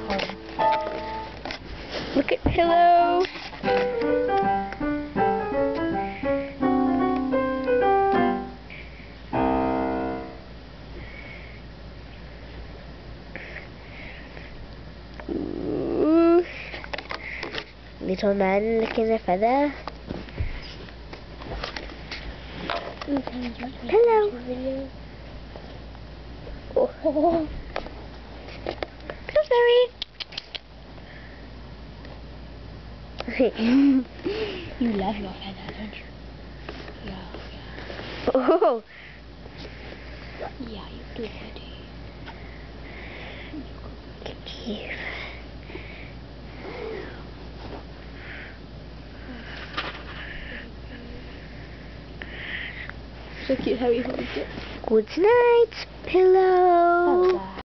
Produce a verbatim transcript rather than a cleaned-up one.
Look at Pillow. Ooh. Little man licking a feather. Hello. Oh. Sorry. You love your feather, don't you? Yeah, yeah. Oh. Yeah, you do, buddy. Cute. So cute how he holds it. Good night, Pillow.